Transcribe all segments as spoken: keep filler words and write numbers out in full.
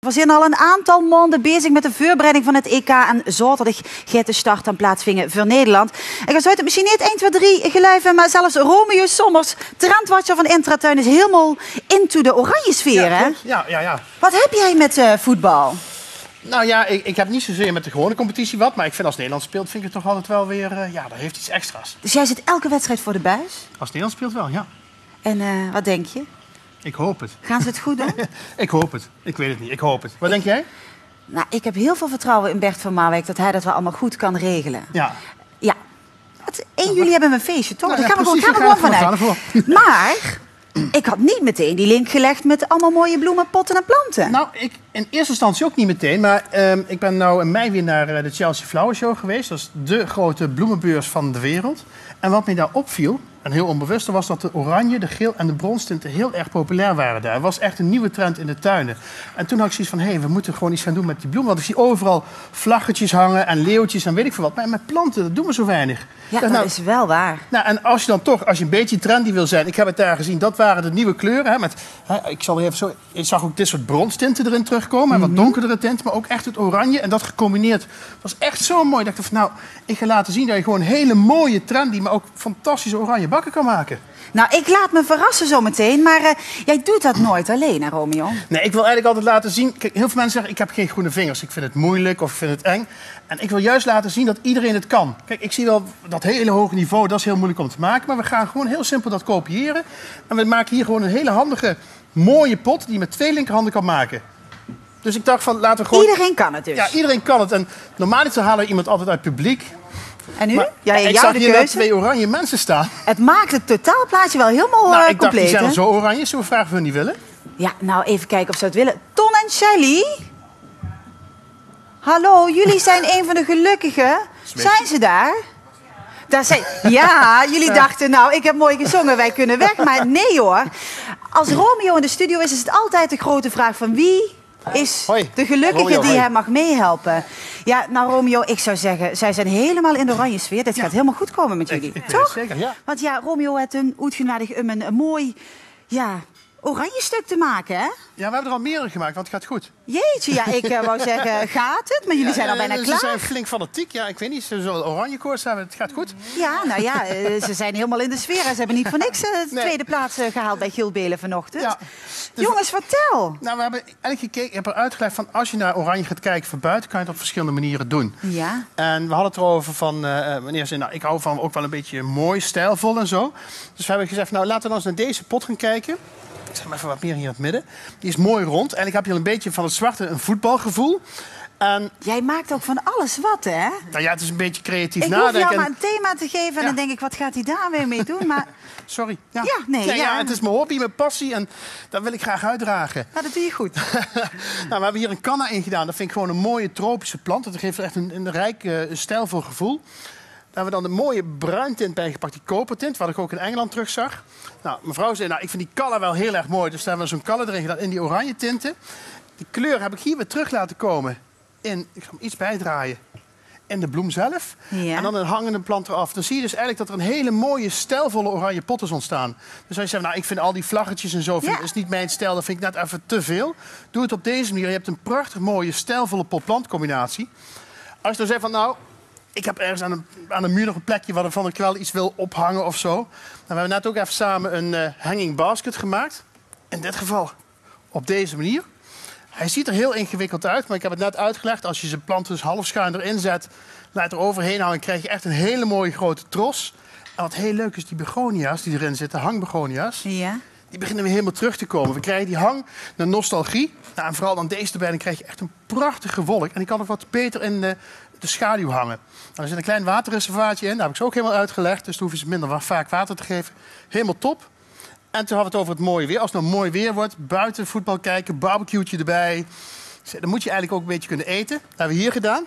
We zijn al een aantal maanden bezig met de voorbereiding van het E K en zaterdag gaat de start aan plaatsvinden voor Nederland. En je zou het misschien niet één, twee, drie geluiden, maar zelfs Romeo Sommers, trendwatcher van Intratuin, is helemaal into de oranje sfeer, ja, hè? Ja, ja, ja. Wat heb jij met uh, voetbal? Nou ja, ik, ik heb niet zozeer met de gewone competitie wat, maar ik vind als Nederland speelt, vind ik het toch altijd wel weer, uh, ja, dat heeft iets extra's. Dus jij zit elke wedstrijd voor de buis? Als Nederland speelt wel, ja. En uh, wat denk je? Ik hoop het. Gaan ze het goed doen? Ik hoop het. Ik weet het niet. Ik hoop het. Wat denk jij? Nou, ik heb heel veel vertrouwen in Bert van Marwijk dat hij dat wel allemaal goed kan regelen. Ja. Ja. Het, één juli hebben we een feestje, toch? Nou, Daar ja, gaan we precies, gewoon, gaan we we gewoon gaan vanuit. Maar ik had niet meteen die link gelegd met allemaal mooie bloemen, potten en planten. Nou, ik in eerste instantie ook niet meteen. Maar uh, ik ben nou in mei weer naar uh, de Chelsea Flower Show geweest. Dat is de grote bloemenbeurs van de wereld. En wat mij daar opviel, en heel onbewust, was dat de oranje, de geel en de bronstinten heel erg populair waren daar. Het was echt een nieuwe trend in de tuinen. En toen had ik zoiets van, hé, hey, we moeten gewoon iets gaan doen met die bloemen. Want ik zie overal vlaggetjes hangen en leeuwtjes en weet ik veel wat. Maar met planten, dat doen we zo weinig. Ja, dat nou, is wel waar. Nou, en als je dan toch, als je een beetje trendy wil zijn... Ik heb het daar gezien, dat waren de nieuwe kleuren. Hè, met, hè, ik zal even zo... Ik zag ook dit soort bronstinten erin terugkomen. Mm-hmm. En wat donkerdere tinten, maar ook echt het oranje. En dat gecombineerd was echt zo mooi. Dat ik dacht van, nou, ik ga laten zien dat je gewoon hele mooie, trendy... maar ook fantastische oranje bakken kan maken. Nou, ik laat me verrassen zo meteen. Maar uh, jij doet dat nooit alleen, hè, Romeo? Nee, ik wil eigenlijk altijd laten zien... Kijk, heel veel mensen zeggen, ik heb geen groene vingers. Ik vind het moeilijk of ik vind het eng. En ik wil juist laten zien dat iedereen het kan. Kijk, ik zie wel dat hele hoge niveau, dat is heel moeilijk om te maken. Maar we gaan gewoon heel simpel dat kopiëren. En we maken hier gewoon een hele handige, mooie pot... die je met twee linkerhanden kan maken. Dus ik dacht van, laten we gewoon... Iedereen kan het dus? Ja, iedereen kan het. En normaal halen we iemand altijd uit het publiek. En nu? Maar, ja, ik zag hier net twee oranje mensen staan. Het maakt het totaalplaatje wel helemaal nou, uh, ik compleet. dacht, die zijn al zo oranje. Zullen we vragen of hun die willen? Ja, nou even kijken of ze het willen. Ton en Shelly? Hallo, jullie zijn een van de gelukkigen. Zijn ze daar? Daar zijn... Ja, jullie dachten, nou, ik heb mooi gezongen, wij kunnen weg. Maar nee hoor. Als Romeo in de studio is, is het altijd de grote vraag van wie... is hoi. de gelukkige Romeo, die hoi. hem mag meehelpen. Ja, nou Romeo, ik zou zeggen, zij zijn helemaal in de oranje sfeer. Dit ja. gaat helemaal goed komen met jullie, ik, ik toch? Zeker, ja. Want ja, Romeo heeft een uitgenodigd om een, een mooi, ja, oranje stuk te maken, hè? Ja, we hebben er al meerdere gemaakt, want het gaat goed. Jeetje, ja, ik uh, wou zeggen, gaat het? Maar jullie ja, zijn al ja, bijna ze klaar. Ze zijn flink fanatiek, ja, ik weet niet, ze zullen oranje koorts hebben, het gaat goed. Ja, nou ja, uh, ze zijn helemaal in de sfeer. Ze hebben niet voor niks uh, de nee. tweede plaats uh, gehaald bij Giel Belen vanochtend. Ja. Dus jongens, vertel. Nou, we hebben eigenlijk gekeken, ik heb er uitgelegd van als je naar oranje gaat kijken van buiten, kan je het op verschillende manieren doen. Ja. En we hadden het erover van, uh, wanneer ze, nou, ik hou van ook wel een beetje mooi, stijlvol en zo. Dus we hebben gezegd, nou, laten we dan eens naar deze pot gaan kijken. Ik zeg maar even wat meer hier in het midden. Die is mooi rond. Eigenlijk heb je al een beetje van het zwarte een voetbalgevoel. En, jij maakt ook van alles wat, hè? Nou ja, het is een beetje creatief ik nadenken. Ik hoef jou maar een thema te geven en ja. dan denk ik, wat gaat hij daar weer mee doen? Maar... Sorry. Ja, ja nee. ja, ja. ja, het is mijn hobby, mijn passie en dat wil ik graag uitdragen. Nou, dat doe je goed. nou, we hebben hier een canna in gedaan. Dat vind ik gewoon een mooie tropische plant. Dat geeft echt een, een rijk, uh, stijlvol gevoel. Daar hebben we dan de mooie bruintint bij gepakt, die kopertint, wat ik ook in Engeland terugzag. Nou, mevrouw zei, nou, ik vind die kallen wel heel erg mooi. Dus daar hebben we zo'n kallen erin gedaan in die oranje tinten. Die kleur heb ik hier weer terug laten komen in, ik ga hem iets bijdraaien, in de bloem zelf. Ja. En dan een hangende plant eraf. Dan zie je dus eigenlijk dat er een hele mooie, stijlvolle oranje pot is ontstaan. Dus als je zegt, nou, ik vind al die vlaggetjes en zo, vind, ja. is niet mijn stijl, dat vind ik net even te veel. Doe het op deze manier. Je hebt een prachtig mooie, stijlvolle pot-plantcombinatie. Als je dan zegt van, nou, ik heb ergens aan een, aan een muur nog een plekje waarvan ik wel iets wil ophangen of zo. Nou, we hebben net ook even samen een uh, hanging basket gemaakt. In dit geval op deze manier. Hij ziet er heel ingewikkeld uit, maar ik heb het net uitgelegd. Als je zijn planten dus half schuin erin zet, laat er overheen hangen, krijg je echt een hele mooie grote tros. En wat heel leuk is, die begonia's die erin zitten, hangbegonia's, ja. die beginnen weer helemaal terug te komen. We krijgen die hang naar nostalgie. Nou, en vooral dan deze erbij, dan krijg je echt een prachtige wolk. En die kan nog wat beter in de, de schaduw hangen. Nou, er zit een klein waterreservaatje in, daar heb ik ze ook helemaal uitgelegd. Dus dan hoef je ze minder vaak water te geven. Helemaal top. En toen hadden we het over het mooie weer. Als het nou mooi weer wordt, buiten voetbal kijken, barbecue'tje erbij. Dan moet je eigenlijk ook een beetje kunnen eten. Dat hebben we hier gedaan.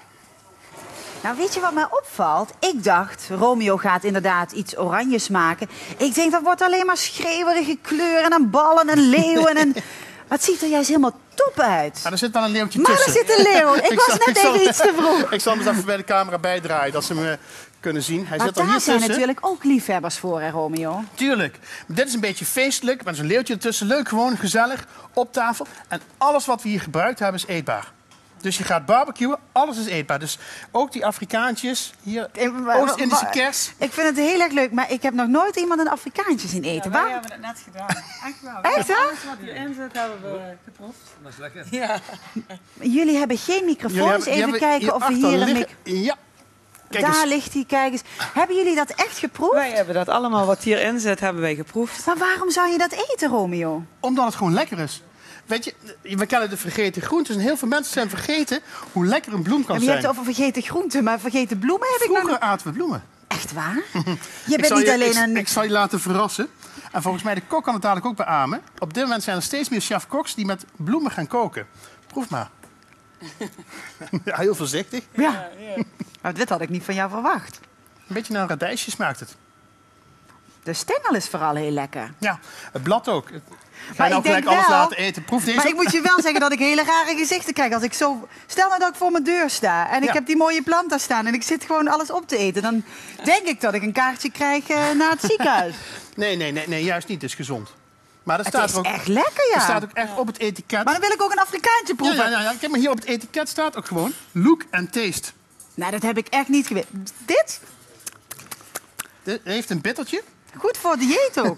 Nou, weet je wat mij opvalt? Ik dacht, Romeo gaat inderdaad iets oranjes maken. Ik denk, dat wordt alleen maar schreeuwerige kleuren en ballen en leeuwen. En... Maar het ziet er juist helemaal top uit. Ja, er zit wel een leeuwtje Maar tussen. er zit een leeuw. Ik, Ik was zal- net ik zal- even iets te vroeg. Ik zal hem eens even bij de camera bijdraaien, dat ze me kunnen zien. Hij Maar zit er daar hier zijn tussen. natuurlijk ook liefhebbers voor, hè, Romeo? Tuurlijk. Maar dit is een beetje feestelijk, met zo'n leeuwtje ertussen. Leuk, gewoon, gezellig, op tafel. En alles wat we hier gebruikt hebben is eetbaar. Dus je gaat barbecuen, alles is eetbaar. Dus ook die Afrikaantjes, hier, Oost-Indische kers. Ik vind het heel erg leuk, maar ik heb nog nooit iemand een Afrikaantje zien eten. Wij Waar... hebben het net gedaan. Echt wel. Echt, hè? Alles wat hierin zit hebben we geproefd. Dat is lekker. Ja. Jullie hebben geen microfoons. Jullie hebben- die Even hebben kijken of we hierachter hier een liggen. mic... Ja. Kijk Daar eens. ligt hij, kijk eens. Hebben jullie dat echt geproefd? Wij hebben dat allemaal wat hierin zit, hebben wij geproefd. Maar waarom zou je dat eten, Romeo? Omdat het gewoon lekker is. Weet je, we kennen de vergeten groenten. En heel veel mensen zijn vergeten hoe lekker een bloem kan En je zijn. hebt het over vergeten groenten, maar vergeten bloemen heb ik nog Vroeger niet. aten we bloemen. Echt waar? Je Ik bent zal niet je, alleen ik, een... ik zal je laten verrassen. En volgens mij, de kok kan het dadelijk ook beamen. Op dit moment zijn er steeds meer chef-koks die met bloemen gaan koken. Proef maar. Ja, heel voorzichtig. Ja. Maar dit had ik niet van jou verwacht. Een beetje naar een radijsje smaakt het. De stengel is vooral heel lekker. Ja, het blad ook. Ga Maar je nou ik denk gelijk alles wel- laten eten? Proef deze Maar ook. ik moet je wel zeggen dat ik hele rare gezichten krijg. Als ik zo... Stel nou dat ik voor mijn deur sta en ik Ja. heb die mooie plant daar staan... en ik zit gewoon alles op te eten. Dan denk ik dat ik een kaartje krijg eh, naar het ziekenhuis. Nee, nee, nee, nee, juist niet. Het is gezond. Maar dat Het staat is er ook, echt lekker, ja. er staat ook echt op het etiket. Maar dan wil ik ook een Afrikaantje Ja, proeven. ja, ja, ja. Kijk maar, hier op het etiket staat ook gewoon look and taste. Nou, dat heb ik echt niet geweten. Dit? Dit heeft een bittertje. Goed voor dieet ook.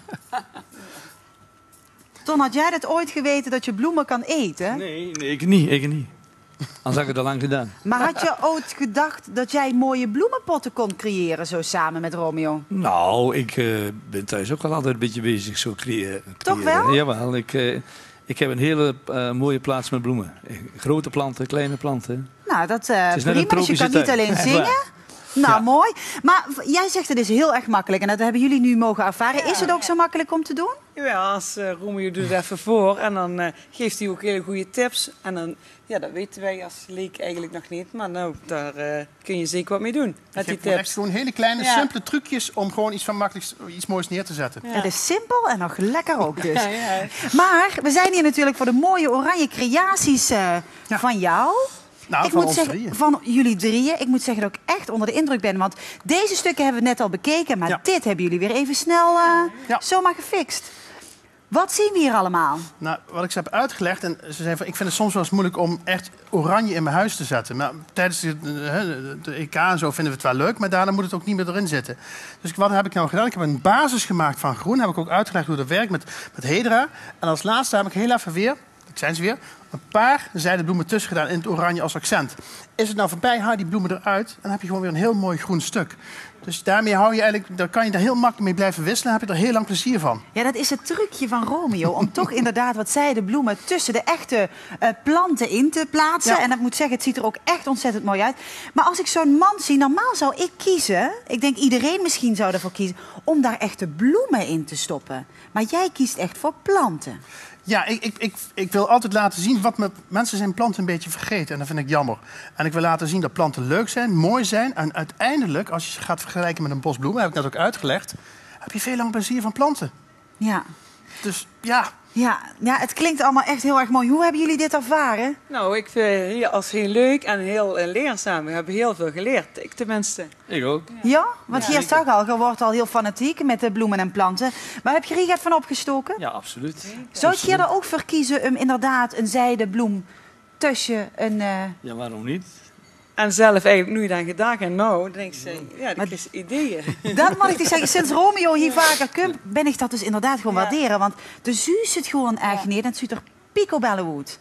Ton, had jij dat ooit geweten dat je bloemen kan eten? Nee, nee, ik niet. Ik niet. Anders had ik het al lang gedaan. Maar had je ooit gedacht dat jij mooie bloemenpotten kon creëren zo samen met Romeo? Nou, ik eh, ben thuis ook al altijd een beetje bezig zo creëren. Toch wel? Jawel, ik, eh, ik heb een hele eh, mooie plaats met bloemen. Eh, Grote planten, kleine planten. Nou, dat eh Het is net een prima. Dus je kan tropische niet tuin. alleen Echt zingen. waar. Nou, Ja. mooi. Maar v- jij zegt het is heel erg makkelijk. En dat hebben jullie nu mogen ervaren. Is het ook zo makkelijk om te doen? Ja, als uh, Romeo doet het even voor en dan uh, geeft hij ook hele goede tips. En dan, ja, dat weten wij als leek eigenlijk nog niet. Maar nou, daar uh, kun je zeker wat mee doen, Je met die hebt gewoon echt tips. gewoon hele kleine, Ja. simpele trucjes om gewoon iets van makkelijks, iets moois neer te zetten. Ja. Het is simpel en nog lekker ook dus. Ja, ja. Maar we zijn hier natuurlijk voor de mooie oranje creaties eh, Ja. van jou. Nou, ik van moet ons zeggen, drieën. van jullie drieën. Ik moet zeggen dat ik echt onder de indruk ben. Want deze stukken hebben we net al bekeken. Maar Ja. dit hebben jullie weer even snel eh, Ja. zomaar gefixt. Wat zien we hier allemaal? Nou, wat ik ze heb uitgelegd, en ze zei van, ik vind het soms wel eens moeilijk om echt oranje in mijn huis te zetten. Maar tijdens de, de, de E K en zo vinden we het wel leuk, maar daarna moet het ook niet meer erin zitten. Dus wat heb ik nou gedaan? Ik heb een basis gemaakt van groen. Heb ik ook uitgelegd hoe dat werkt met, met Hedera. En als laatste heb ik heel even weer, ik zijn ze weer, een paar zijdebloemen tussen gedaan in het oranje als accent. Is het nou voorbij, haal die bloemen eruit en dan heb je gewoon weer een heel mooi groen stuk. Dus daarmee hou je eigenlijk, daar kan je daar heel makkelijk mee blijven wisselen. Dan heb je er heel lang plezier van. Ja, dat is het trucje van Romeo. Om toch inderdaad wat zij de bloemen tussen de echte eh, planten in te plaatsen. Ja. En dat moet zeggen, het ziet er ook echt ontzettend mooi uit. Maar als ik zo'n man zie, normaal zou ik kiezen... Ik denk iedereen misschien zou ervoor kiezen... om daar echte bloemen in te stoppen. Maar jij kiest echt voor planten. Ja, ik, ik, ik, ik wil altijd laten zien wat me, mensen zijn planten een beetje vergeten. En dat vind ik jammer. En ik wil laten zien dat planten leuk zijn, mooi zijn. En uiteindelijk, als je ze gaat vergelijken met een bos bloemen, heb ik net ook uitgelegd, heb je veel lang plezier van planten. Ja. Dus ja, Ja, ja, het klinkt allemaal echt heel erg mooi. Hoe hebben jullie dit ervaren? Nou, ik vind het als heel leuk en heel uh, leerzaam. We hebben heel veel geleerd, ik tenminste. Ik ook. Ja, want Ja, hier ik- zag al, je wordt al heel fanatiek met de bloemen en planten. Maar heb je er hier van opgestoken? Ja, absoluut. Zou je er ook voor kiezen om inderdaad een zijdebloem tussen een... eh, Ja, waarom niet? En zelf eigenlijk nu dan gedaan en nou, dan denk ik, ja, dat Maar- is ideeën. Dat moet ik dus zeggen, sinds Romeo hier vaker komt, ben ik dat dus inderdaad gewoon Ja. waarderen. Want de zuus zit gewoon echt neer en het ziet er picobello uit.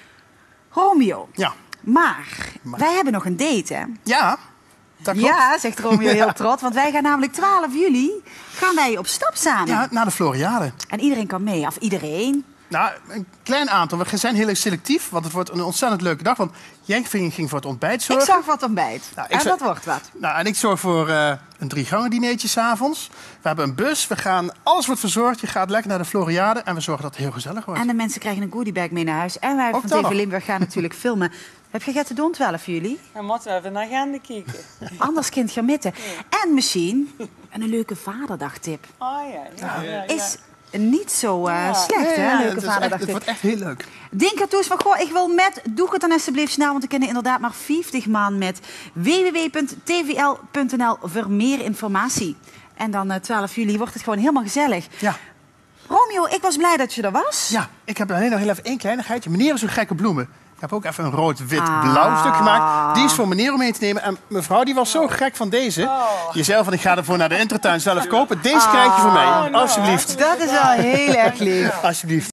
Romeo, ja, maar, Maar. wij hebben nog een date, hè? ja, dat klopt. Ja, zegt Romeo heel trots, want wij gaan namelijk twaalf juli gaan wij op stap samen. Ja, naar de Floriade. En iedereen kan mee, of iedereen. Nou, een klein aantal. We zijn heel erg selectief, want het wordt een ontzettend leuke dag. Want jij ging ging voor het ontbijt Ik zorgen. zag wat ontbijt. Nou, ik en zag- dat wordt wat. Nou, en ik zorg voor eh, een drie gangen dinertje s'avonds. We hebben een bus, we gaan, alles wordt verzorgd. Je gaat lekker naar de Floriade en we zorgen dat het heel gezellig wordt. En de mensen krijgen een goodiebag mee naar huis. En wij Ook van dat T V nog. Limburg gaan natuurlijk filmen. Heb je get te doen, twaalf juli? Dan moeten we even naar de agenda kijken. Anders kind gaan mitten. En misschien een leuke vaderdag-tip. Oh ja, ja, ja, ja. Is niet zo uh, slecht, hè? Leuke het, vaderdag. het wordt echt heel leuk. Denk toe van, goh, ik wil met, doe het dan alsjeblieft snel, want ik ken inderdaad maar vijftig man met w w w punt t v l punt n l voor meer informatie. En dan uh, twaalf juli wordt het gewoon helemaal gezellig. Ja. Romeo, ik was blij dat je er was. Ja, ik heb alleen nog heel even één kleinigheidje. Meneer is zo'n gekke bloemen. Ik heb ook even een rood-wit-blauw ah. stuk gemaakt. Die is voor meneer om mee te nemen. En mevrouw die was zo gek van deze. Oh. Je zei van, ik ga ervoor naar de Intertuin zelf kopen. Deze ah. krijg je voor mij, alsjeblieft. Dat is wel heel erg lief. Alsjeblieft.